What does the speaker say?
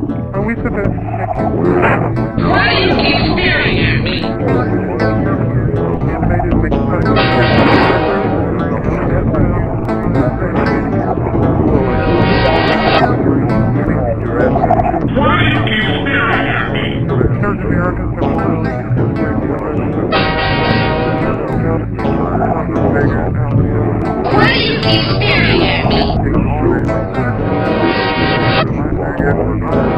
Oh, we said that. Why do you keep staring at me? Why do you keep staring at me? Why do you keep staring at me?